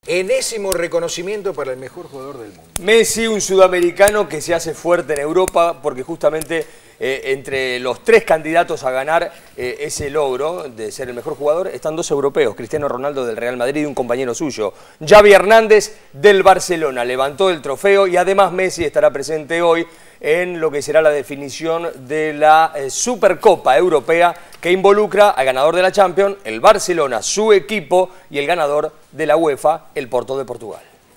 Enésimo reconocimiento para el mejor jugador del mundo. Messi, un sudamericano que se hace fuerte en Europa porque justamente entre los tres candidatos a ganar ese logro de ser el mejor jugador están dos europeos, Cristiano Ronaldo del Real Madrid y un compañero suyo, Xavi Hernández del Barcelona. Levantó el trofeo y además Messi estará presente hoy en lo que será la definición de la Supercopa Europea que involucra al ganador de la Champions, el Barcelona, su equipo, y el ganador de la UEFA, el Porto de Portugal.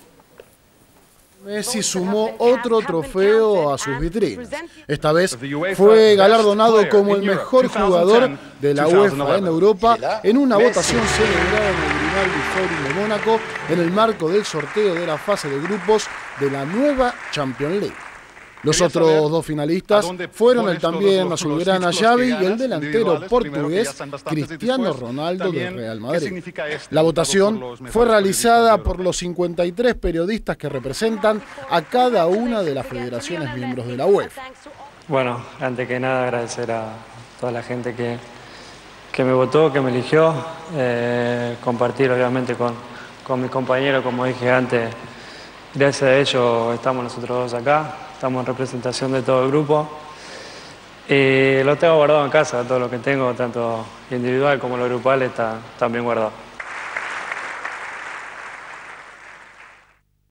Messi sumó otro trofeo a sus vitrinas. Esta vez fue galardonado como el mejor jugador de la UEFA en Europa en una votación celebrada en el Grimaldi Forum de Mónaco en el marco del sorteo de la fase de grupos de la nueva Champions League. Los otros dos finalistas fueron el también azulgrana Xavi y el delantero portugués Cristiano Ronaldo del Real Madrid. La votación fue realizada por los 53 periodistas que representan a cada una de las federaciones miembros de la UEFA. Bueno, antes que nada agradecer a toda la gente que me votó, que me eligió, compartir obviamente con mis compañeros, como dije antes, gracias a ellos estamos nosotros dos acá. Estamos en representación de todo el grupo. Lo tengo guardado en casa, todo lo que tengo, tanto individual como lo grupal, está bien guardado.